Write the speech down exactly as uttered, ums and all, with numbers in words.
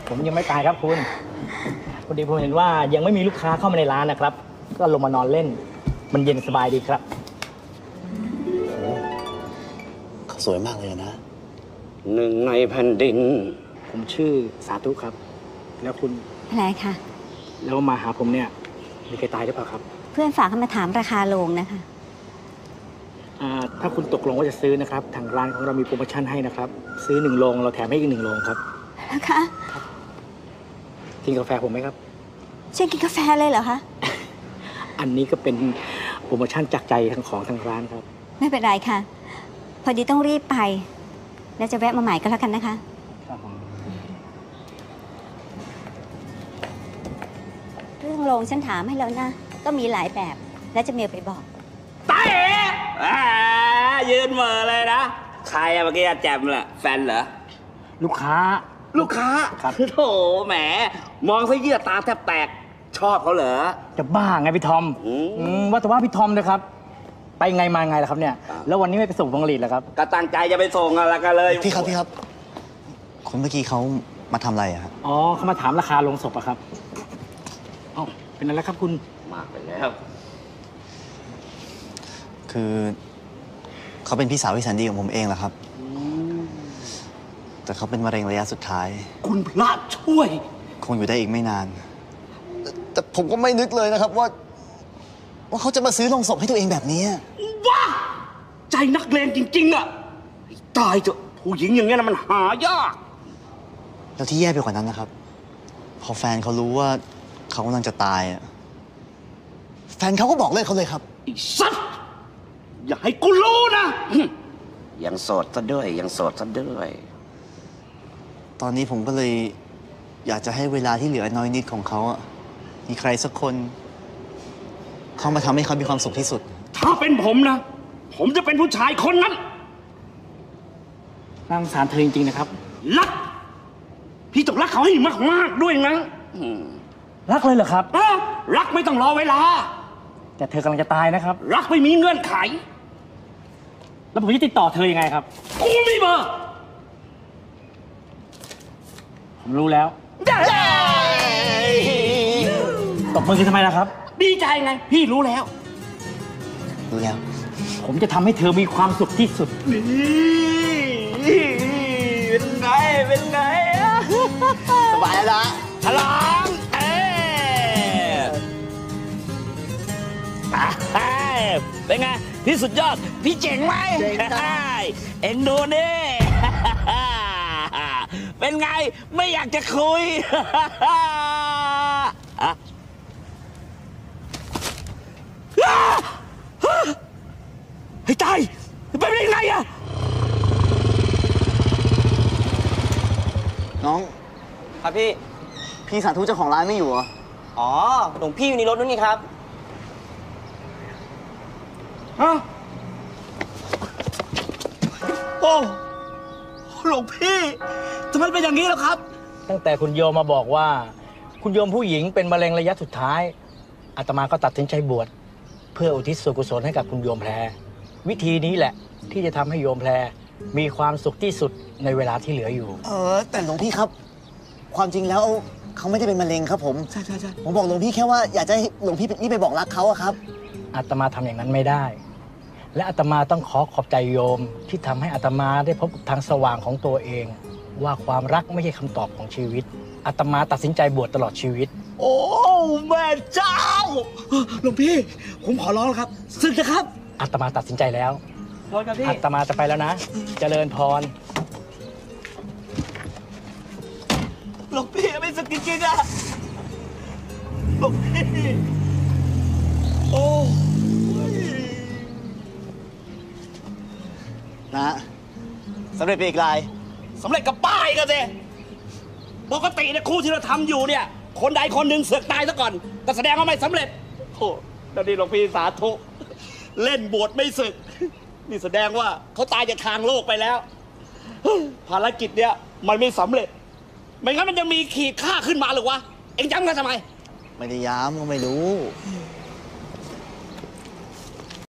ผมยังไม่ตายครับคุณพอดีผมเห็นว่ายังไม่มีลูกค้าเข้ามาในร้านนะครับก็ลงมานอนเล่นมันเย็นสบายดีครับเขาสวยมากเลยนะหนึ่งในแผ่นดินผมชื่อสาธุครับแล้วคุณอะไรคะแล้วมาหาผมเนี่ยมีใครตายหรือเปล่าครับเพื่อนฝากเขามาถามราคาโรงนะคะถ้าคุณตกลงว่าจะซื้อนะครับทางร้านของเรามีโปรโมชั่นให้นะครับซื้อหนึ่งโรงเราแถมให้อีกหนึ่งโรงครับนะคะกินกาแฟผมไหมครับเช่นกินกาแฟเลยเหรอคะอันนี้ก็เป็นโปรโมชั่นจากใจทางของทางร้านครับไม่เป็นไรค่ะพอดีต้องรีบไปแล้วจะแวะมาใหม่ก็แล้วกันนะคะเรื่องโรงฉันถามให้แล้วนะก็มีหลายแบบแล้วจะเมลไปบอกตายเอ๋ยืนเหม่อเลยนะใครอะเมื่อกี้แจมเหรอแฟนเหรอลูกค้าลูกค้าครับโถแหมมองซะเยื่อตาแทบแตกชอบเขาเหรอจะบ้าไงพี่ทอมว่าแต่ว่าพี่ทอมเลยครับไปไงมาไงล่ะครับเนี่ยแล้ววันนี้ไม่ไปส่งพวงหรีดเหรอครับก็ตั้งใจจะไปส่งอะไรกันเลยพี่ครับพี่ครับคนเมื่อกี้เขามาทำอะไรอะครับอ๋อเขามาถามราคาลงศพอะครับอ๋อเป็นอะไรครับคุณมากไปแล้วคือเขาเป็นพี่สาวที่แสนดีของผมเองแหละครับแต่เขาเป็นมะเร็งระยะสุดท้ายคุณพระช่วยคงอยู่ได้อีกไม่นานแต่ผมก็ไม่นึกเลยนะครับว่าว่าเขาจะมาซื้อโลงศพให้ตัวเองแบบนี้ว้าใจนักเลงจริงๆอะตายเถอะผู้หญิงอย่างนี้นะมันหายากแล้วที่แย่ไปกว่านั้นนะครับพอแฟนเขารู้ว่าเขากำลังจะตายอะแฟนเขาก็บอกเลิกเขาเลยครับไอ้สัตว์อย่าให้กูรู้นะยังโสดซะด้วยยังโสดซะด้วยตอนนี้ผมก็เลยอยากจะให้เวลาที่เหลือน้อยนิดของเขาอะมีใครสักคนเข้ามาทำให้เขามีความสุขที่สุดถ้าเป็นผมนะผมจะเป็นผู้ชายคนนั้นน่าสงสารเธอจริงๆนะครับรักพี่ต้องรักเขาให้มากๆด้วยนะรักเลยเหรอครับรักไม่ต้องรอเวลาแต่เธอกำลังจะตายนะครับรักไม่มีเงื่อนไขแล้วผมจะติดต่อเธอยังไงครับกูมีเบอร์ผมรู้แล้วตบมือคือทำไมล่ะครับดีใจไงพี่รู้แล้วรู้แล้วผมจะทำให้เธอมีความสุขที่สุดนี่เป็นไงเป็นไงสบายแล้วนะฉลองเอ๊เป็นไงพี่สุดยอดพี่เจ๋งไหมเอ็งดูนี่เป็นไงไม่อยากจะคุยไอ้ตายเป็นยังไงอะน้องครับพี่พี่สาธุเจ้าของร้านไม่อยู่เหรออ๋อหลวงพี่อยู่ในรถนู่นนี่ครับฮะโอ้หลวงพี่ทำไมเป็นอย่างนี้ล่ะครับตั้งแต่คุณโยมมาบอกว่าคุณโยมผู้หญิงเป็นมะเร็งระยะสุดท้ายอาตมาก็ตัดสินใจบวชเพื่ออุทิศส่วนกุศลให้กับคุณโยมแพรวิธีนี้แหละที่จะทำให้โยมแพรมีความสุขที่สุดในเวลาที่เหลืออยู่เออแต่หลวงพี่ครับความจริงแล้วเขาไม่ได้เป็นมะเร็งครับผมใช่ใช่ใช่ผมบอกหลวงพี่แค่ว่าอยากจะให้หลวงพี่นี่ไปบอกรักเขาอะครับอาตมาทำอย่างนั้นไม่ได้และอาตมาต้องขอขอบใจโยมที่ทำให้อาตมาได้พบทางสว่างของตัวเองว่าความรักไม่ใช่คำตอบของชีวิตอาตมาตัดสินใจบวชตลอดชีวิตโอ้แม่เจ้าหลวงพี่ผมขอร้องครับสึกนะครับอาตมาตัดสินใจแล้วอาตมาจะไปแล้วนะเจริญพรหลวงพี่ไม่สึกจริงๆอะหลวงพี่โอ้นะสำเร็จไปอีกรายสำเร็จกับป้ายกันสิปกติเนี่ยคู่ที่เราทำอยู่เนี่ยคนใดคนหนึ่งเสือกตายซะก่อนก็แสดงว่าไม่สำเร็จโอ้แล้วนี่หลวงพี่สาธุเล่นบวชไม่สึกนี่แสดงว่าเขาตายจากทางโลกไปแล้วภารกิจเนี่ยมันไม่สำเร็จไม่งั้นมันจะมีขีดค่าขึ้นมาหรือวะเอ็งย้ำกันทำไมไม่ได้ย้ำก็ไม่รู้